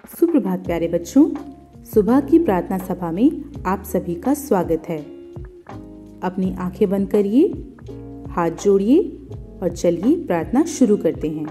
सुप्रभात प्यारे बच्चों, सुबह की प्रार्थना सभा में आप सभी का स्वागत है। अपनी आंखें बंद करिए, हाथ जोड़िए और चलिए प्रार्थना शुरू करते हैं।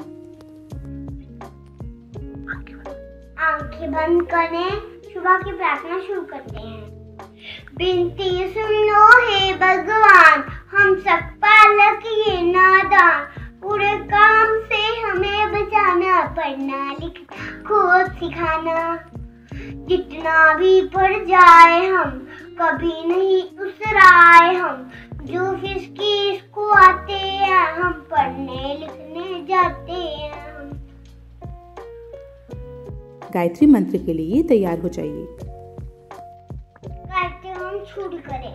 आंखें बंद करें, सुबह की प्रार्थना शुरू करते हैं। विनती सुन लो हे भगवान, हम सब पालक ये नादान, पूरे काम से हमें बचाना, पढ़ना लिखना खुद सिखाना। जितना भी पढ़ जाए हम कभी नहीं उसराए, हम जो फिसकी इसको आते हैं, हम पढ़ने लिखने जाते हैं। हम गायत्री मंत्र के लिए तैयार हो जाइए। गायत्री हम शुरू करें।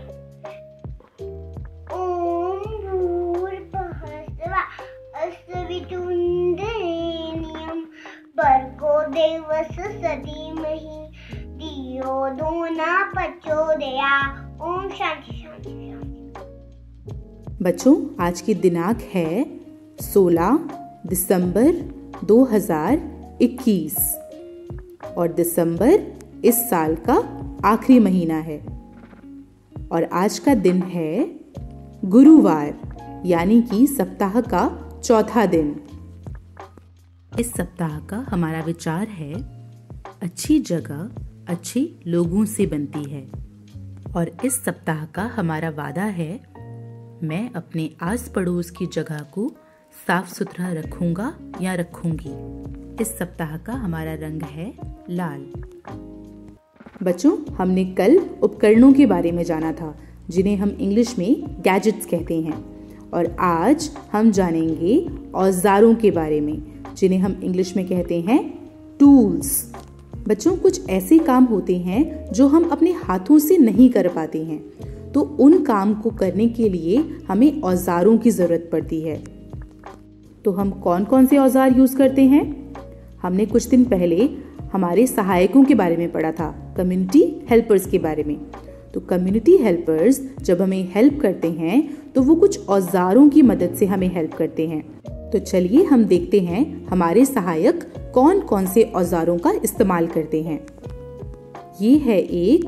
ओम भूर्भुवः अस्वितुन्देनियं भर्गो देवस्य धीमहि धियो यो न प्रचोदयात्। ओम शांति शांति। बच्चों, आज की दिनांक है 16 दिसंबर 2021 और दिसंबर इस साल का आखिरी महीना है और आज का दिन है गुरुवार, यानी कि सप्ताह का चौथा दिन। इस सप्ताह का हमारा विचार है, अच्छी जगह अच्छे लोगों से बनती है। और इस सप्ताह का हमारा वादा है, मैं अपने आस पड़ोस की जगह को साफ सुथरा रखूंगा या रखूंगी। इस सप्ताह का हमारा रंग है लाल। बच्चों, हमने कल उपकरणों के बारे में जाना था, जिन्हें हम इंग्लिश में गैजेट्स कहते हैं, और आज हम जानेंगे औजारों के बारे में, जिन्हें हम इंग्लिश में कहते हैं टूल्स। बच्चों, कुछ ऐसे काम होते हैं जो हम अपने हाथों से नहीं कर पाते हैं, तो उन काम को करने के लिए हमें औजारों की जरूरत पड़ती है। तो हम कौन कौन से औजार यूज करते हैं? हमने कुछ दिन पहले हमारे सहायकों के बारे में पढ़ा था, कम्युनिटी हेल्पर्स के बारे में। तो कम्युनिटी हेल्पर्स जब हमें हेल्प करते हैं तो वो कुछ औजारों की मदद से हमें हेल्प करते हैं। तो चलिए हम देखते हैं हमारे सहायक कौन कौन से औजारों का इस्तेमाल करते हैं। ये है एक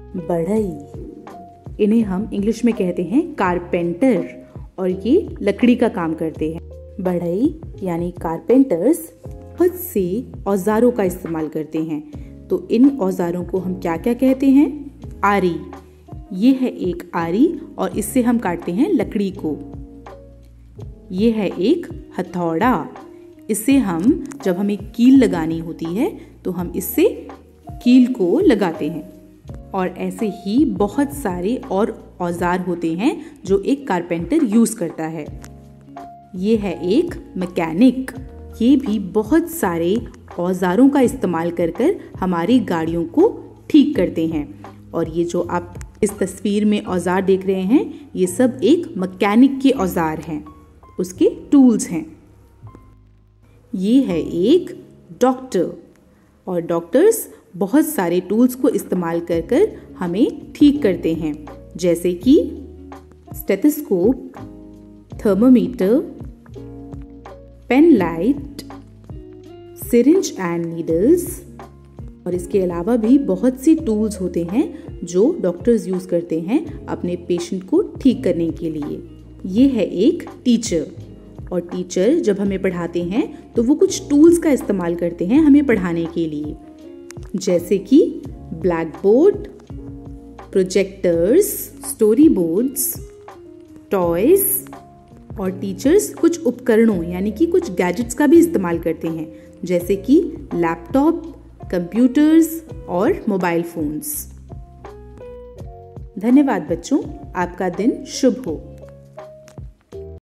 बढ़ई, इन्हें हम इंग्लिश में कहते हैं कारपेंटर, और ये लकड़ी का काम करते हैं। बढ़ई यानी कारपेंटर्स बहुत से औजारों का इस्तेमाल करते हैं। तो इन औजारों को हम क्या क्या कहते हैं? आरी, ये है एक आरी और इससे हम काटते हैं लकड़ी को। ये है एक हथौड़ा, इससे हम जब हमें कील लगानी होती है तो हम इससे कील को लगाते हैं। और ऐसे ही बहुत सारे और औजार होते हैं जो एक कारपेंटर यूज करता है। ये है एक मैकेनिक, ये भी बहुत सारे औजारों का इस्तेमाल कर हमारी गाड़ियों को ठीक करते हैं। और ये जो आप इस तस्वीर में औजार देख रहे हैं, ये सब एक मैकेनिक के औजार हैं, उसके टूल्स हैं। ये है एक डॉक्टर, और डॉक्टर्स बहुत सारे टूल्स को इस्तेमाल कर हमें ठीक करते हैं, जैसे कि stethoscope, thermometer, pen light, syringe and needles. और इसके अलावा भी बहुत सी टूल्स होते हैं जो डॉक्टर्स यूज करते हैं अपने पेशेंट को ठीक करने के लिए। ये है एक टीचर, और टीचर जब हमें पढ़ाते हैं तो वो कुछ टूल्स का इस्तेमाल करते हैं हमें पढ़ाने के लिए, जैसे कि black board, projectors, story boards, toys. और टीचर्स कुछ उपकरणों यानी कि कुछ गैजेट्स का भी इस्तेमाल करते हैं, जैसे कि लैपटॉप, कंप्यूटर्स और मोबाइल फोन्स। धन्यवाद बच्चों, आपका दिन शुभ हो।